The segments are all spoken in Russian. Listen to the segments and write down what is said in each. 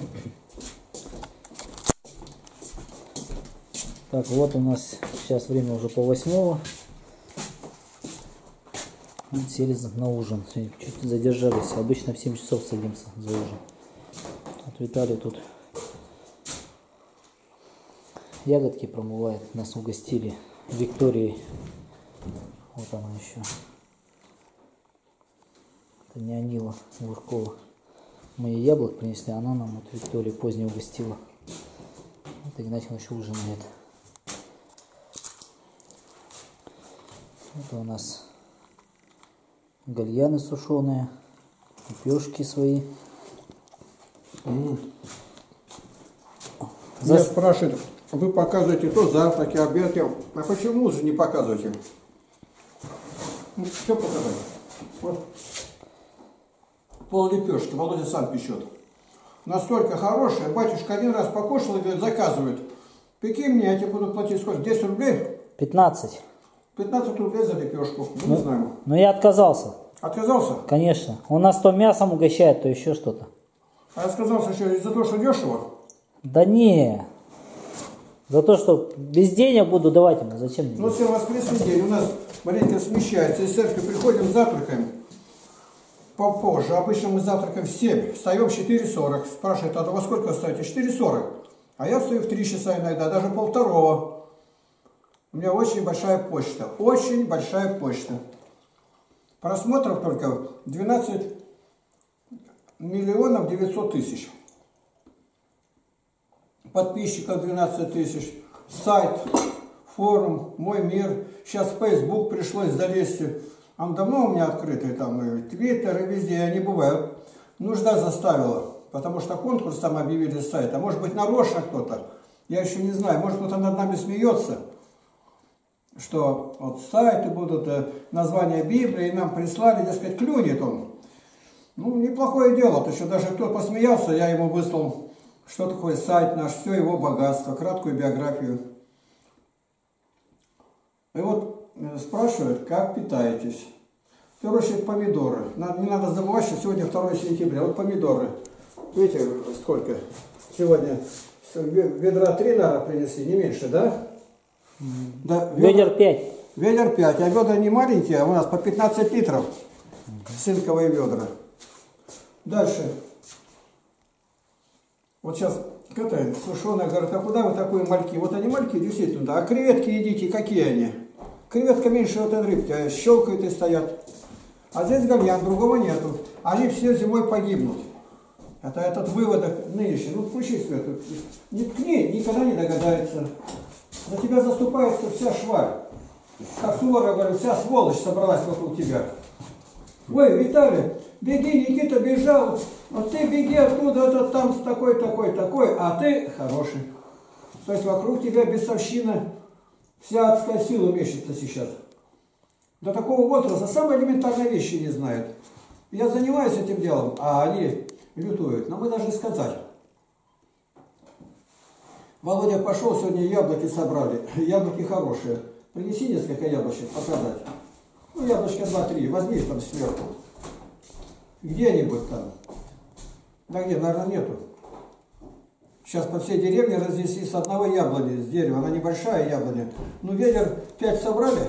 Так, вот у нас сейчас время уже пол-8. Сели на ужин. Чуть задержались. Обычно в 7 часов садимся за ужин. Вот Виталий тут ягодки промывает. Нас угостили Викторией. Вот она еще. Это не Анила Луркова. Мы ей яблок принесли, она нам вот Виктория позднее угостила. Вот Игнатьев еще ужинает. Это у нас гальяны сушеные, лепешки свои. Меня спрашивают, вы показываете то завтраки, обед, а почему же не показываете? Ну, что показать? Вот пол лепешки, Володя сам печет. Настолько хорошая, батюшка один раз покушал и говорит, заказывает. Пеки мне, я тебе буду платить сколько? 10 рублей? 15. 15 рублей за лепешку. Ну, не знаю. Но я отказался. Отказался? Конечно. Он нас то мясом угощает, то еще что-то. А отказался еще из-за того, что дешево? Да не. За то, что без денег буду давать ему. Зачем мне? Ну, сегодня воскресный день. У нас маленько смещается. Из церкви приходим, завтракаем. Попозже. Обычно мы завтракаем в 7. Встаем в 4:40. Спрашивает, а во сколько встаете? 4:40. А я встаю в 3 часа иногда, даже полвторого. У меня очень большая почта. Очень большая почта. Просмотров только 12 миллионов 900 тысяч. Подписчиков 12 тысяч. Сайт, форум, мой мир. Сейчас в Facebook пришлось залезть. Он давно у меня открытый, там и Твиттер, и везде, я не бываю. Нужда заставила, потому что конкурс там объявили с сайта. Может быть, нарочно кто-то, я еще не знаю. Может, кто-то над нами смеется, что вот сайты будут, название Библии, и нам прислали, дескать, клюнет он. Ну, неплохое дело, то еще даже кто посмеялся, я ему выслал, что такое сайт наш, все его богатство, краткую биографию. И вот спрашивают, как питаетесь. В первую очередь помидоры. Не надо забывать, что сегодня 2 сентября. Вот помидоры. Видите, сколько? Сегодня ведра 3, наверное, принесли, не меньше, да? Да, Ведер 5. Ведер 5. А ведра не маленькие, а у нас по 15 литров. Цинковые ведра. Дальше. Вот сейчас какая сушеная говорит, а куда вы такие мальки? Вот они мальки, действительно, да. А креветки едите, какие они? Креветка меньше вот этой рыбки, а щелкают и стоят. А здесь гальян, другого нету. Они все зимой погибнут. Это этот выводок нынешний. Ну, включи свет. Не ткни, никогда не догадается. За тебя заступается вся шваль. Как Суворов говорит, вся сволочь собралась вокруг тебя. Ой, Виталий, беги, Никита бежал. Вот ты беги оттуда, это там такой, а ты хороший. То есть вокруг тебя бесовщина, вся адская сила мечется сейчас. До такого возраста самые элементарные вещи не знают. Я занимаюсь этим делом, а они лютуют. Но мы должны сказать. Володя пошел, сегодня яблоки собрали. Яблоки хорошие. Принеси несколько яблочек показать. Ну, яблочка 2-3. Возьми их там сверху. Где-нибудь там. Да где, наверное, нету. Сейчас по всей деревне разнесли с одного яблони, с дерева. Она небольшая яблоня. Ну, ведер 5 собрали.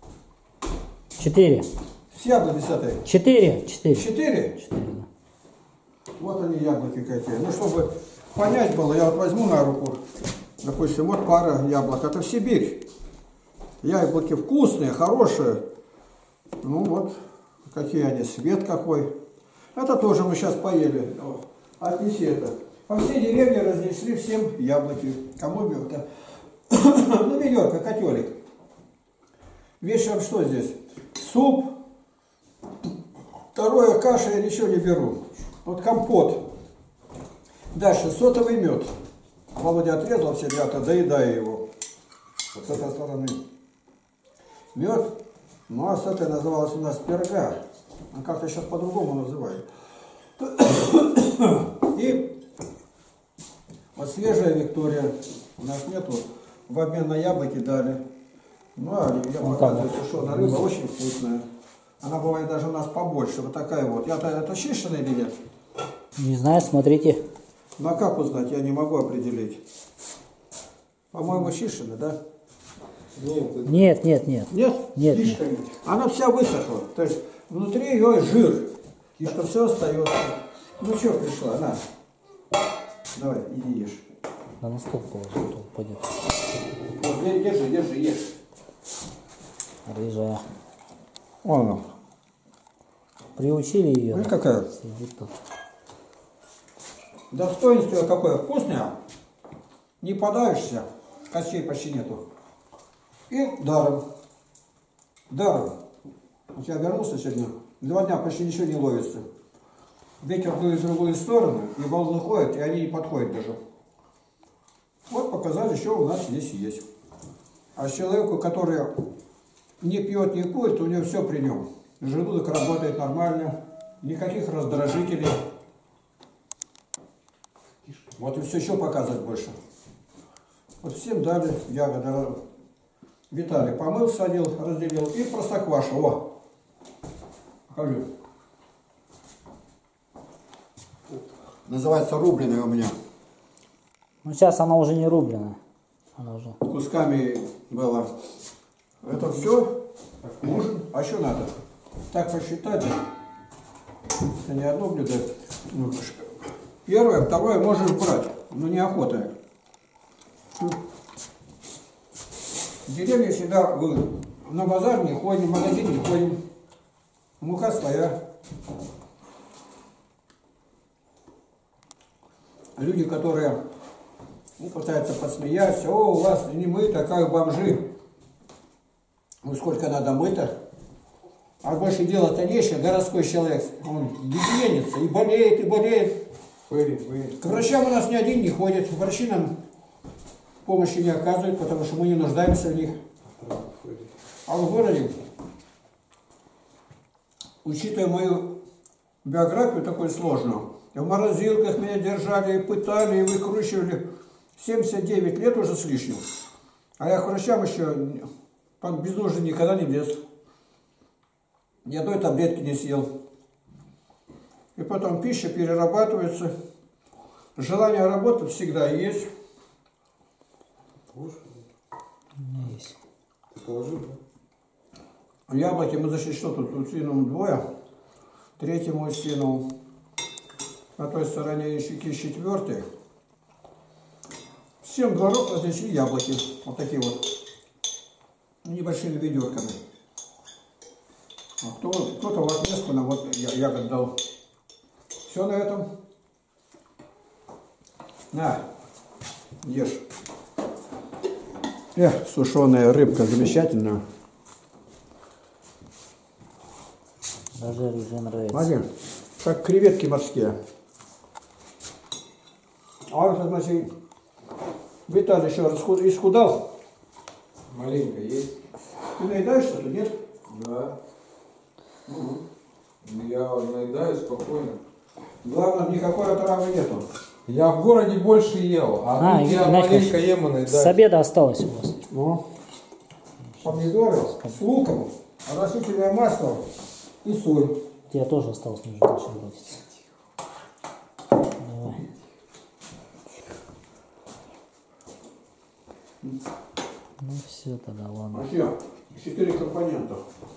4. С яблони с этой. 4. 4. 4? 4. Вот они яблоки какие. Ну, чтобы понять было, я вот возьму на руку. Допустим, вот пара яблок. Это в Сибирь. Яблоки вкусные, хорошие. Ну вот, какие они, цвет какой. Это тоже мы сейчас поели. Отнеси это. По всей деревне разнесли всем яблоки. Кому это? Ну, ведерко, котелик. Вечером что здесь? Суп. Второе, каша, я ничего не беру. Вот компот. Дальше, сотовый мед. Володя отрезал все, я доедаю его. Вот с этой стороны. Мед. Ну, а с этой называлась у нас перга. А как-то сейчас по-другому называют. И вот свежая Виктория. У нас нету. В обмен на яблоки дали. Ну, а я показываю, сушеная рыба очень вкусная. Она бывает даже у нас побольше. Вот такая вот. Это чищенная или нет? Не знаю, смотрите. Ну а как узнать, я не могу определить. По-моему, Шишина, да? Нет. Нет? Нет. Она вся высохла. То есть внутри ее жир. Это все остается. Ну что пришла, на. Давай, иди ешь. Да на стол положи, а то упадет. Вот, держи, ешь. Рыжая. Вон она. Приучили ее. Ну какая? Сидит тут. Достоинство ее какое? Вкусное. Не подаешься. Костей почти нету. И даром. Даром. Вот я вернулся сегодня. 2 дня почти ничего не ловится. Ветер дует в другую сторону, и волны ходят, и они не подходят даже. Вот показали, что у нас здесь есть. А человеку, который не пьет, не курит, у него все при нем. Желудок работает нормально, никаких раздражителей. Вот и все, еще показывать больше. Вот всем дали ягоды. Виталий помыл, садил, разделил. И простокваша. О! Покажи. Называется рубленая у меня. Ну сейчас она уже не рубленая. Она уже. Кусками было. Это все ужин. А что надо? Так посчитать. Это не одно блюдо. Первое, второе можешь брать. Но неохота. В деревне всегда на базар не ходим, в магазин не ходим. Мука своя. Люди, которые пытаются посмеяться, о, у вас не мыто, как бомжи. Ну сколько надо мыто. А больше делать-то нечего, городской человек, он гигиенится и болеет, и болеет. К врачам у нас ни один не ходит, врачи нам помощи не оказывают, потому что мы не нуждаемся в них. А в городе, учитывая мою биографию такую сложную, в морозилках меня держали, пытали и выкручивали. 79 лет уже с лишним. А я к врачам еще без нужды никогда не лез. Ни одной таблетки не съел. И потом пища перерабатывается. Желание работать всегда есть. У меня есть. Ты положил, да? Яблоки мы зашли, что тут скинул 2, третьему скинул. На той стороне щеки 4. Всем дворов разрешили яблоки. Вот такие вот. Небольшими ведерками. А кто-то в отместку нам вот ягод дал. Все на этом. На, ешь. Сушеная рыбка замечательная. Даже рыжая нравится. Смотри, как креветки морские. А он, значит, Виталий еще исхудал. Маленько есть. Ты наедаешься-то, нет? Да. Я наедаюсь спокойно. Главное, никакой отравы нету. Я в городе больше ел, а тут я маленько ем и наедаюсь. С обеда осталось у вас. Ну, помидоры с луком, растительное масло и соль. Тебе тоже осталось, нужно дальше броситься. Давай. Ну все тогда, ладно. Вообще, 4 компонента.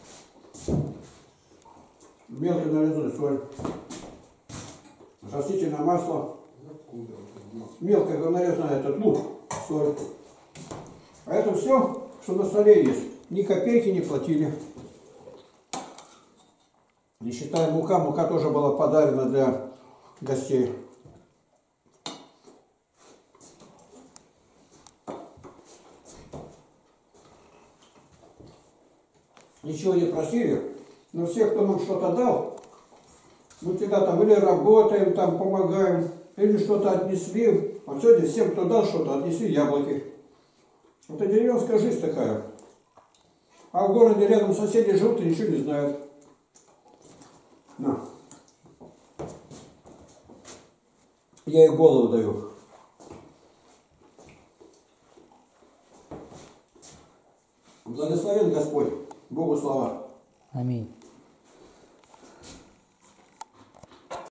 Мелко нарезанная соль, растительное масло, мелко нарезанный этот лук, соль. А это все, что на столе есть. Ни копейки не платили. Не считая мука, мука тоже была подарена для гостей. Ничего не просили, но все, кто нам что-то дал, мы всегда там или работаем, там помогаем, или что-то отнесли. Вот сегодня всем, кто дал что-то, отнесли яблоки. Это деревенская жизнь такая. А в городе рядом соседи живут и ничего не знают. На. Я ей голову даю.